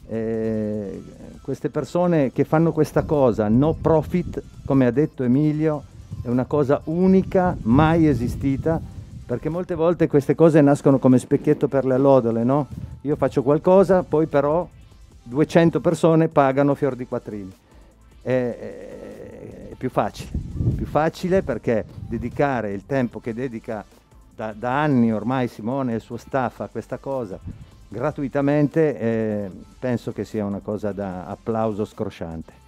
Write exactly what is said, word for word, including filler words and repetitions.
Eh, queste persone che fanno questa cosa, no profit, come ha detto Emilio, è una cosa unica, mai esistita, perché molte volte queste cose nascono come specchietto per le allodole, no? Io faccio qualcosa, poi però duecento persone pagano fior di quattrini. È, è, è più facile, più facile perché dedicare il tempo che dedica da, da anni ormai Simone e il suo staff a questa cosa gratuitamente, eh, penso che sia una cosa da applauso scrosciante.